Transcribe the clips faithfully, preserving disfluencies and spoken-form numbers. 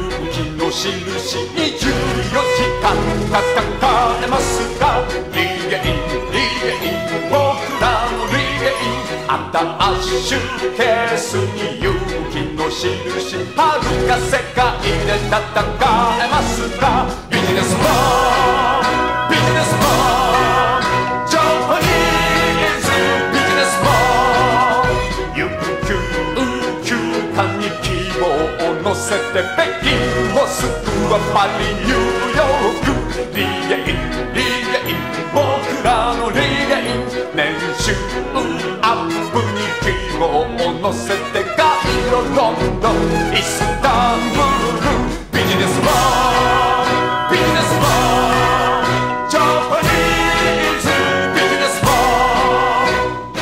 気の印にじゅうよじかん戦えますか。リゲインリゲイン僕らのリゲイン、アタッシュケースに勇気の印、はるか世界で戦えますか。ビジネスマンビジネスマンジャパニーズビジネスマン、悠久宇宙間に希望を乗せて北京モスクワパリニューヨーク、リゲインリゲイン僕らのリゲイン、年収アップに希望を乗せてカイロロンドンイスタンブール、ビジネスマンビジネスマンジャパニーズビジネスマン、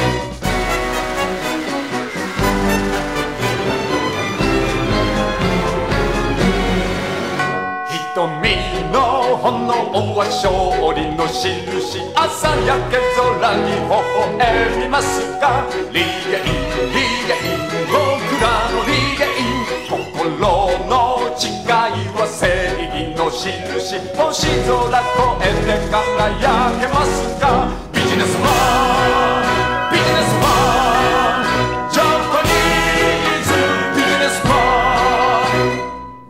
瞳の炎は勝利の印、朝焼け空に微笑みますか。リゲインリゲイン僕らのリゲイン、心の誓いは正義の印、星空越えて輝けますか。ビジネスマンビジネスマンジャパニーズビジネスマン、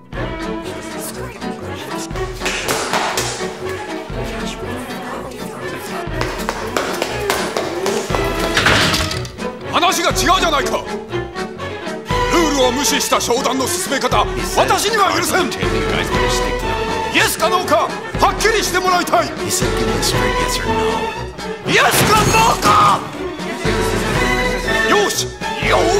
話が違うじゃないか。ルールを無視した商談の進め方、私には許せん。イエスかノーかはっきりしてもらいたい。イエスかノーか。よしよー、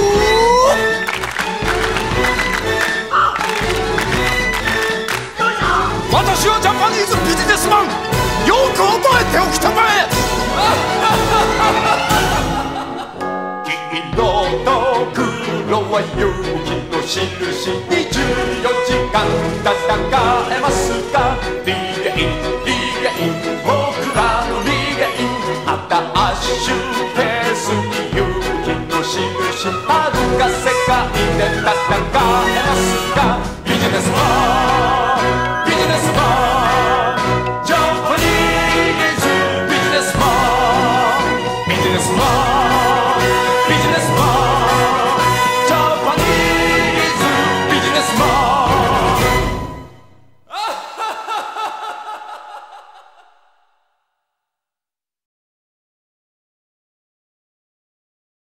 私はジャパニーズビジネスマン、よく覚えておきたまえ。 色と黒は勇気の印、にじゅうよじかん戦えますか。リゲインリゲイン僕らのリゲイン、アタッシュケースに勇気の印、はるか世界で戦